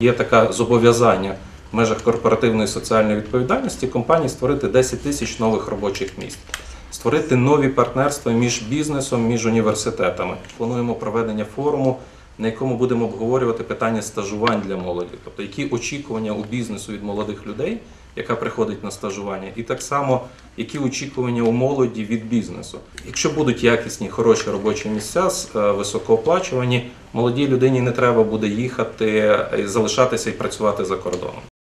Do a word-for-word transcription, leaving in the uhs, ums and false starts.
Є таке зобов'язання в межах корпоративної соціальної відповідальності компанії створити десять тисяч нових робочих місць, створити нові партнерства між бізнесом, між університетами. Плануємо проведення форуму, на якому будемо обговорювати питання стажувань для молоді, тобто які очікування у бізнесу від молодих людей, яка приходить на стажування, і так само, які очікування у молоді від бізнесу. Якщо будуть якісні, хороші робочі місця, високооплачувані, молодій людині не треба буде їхати, залишатися і працювати за кордоном.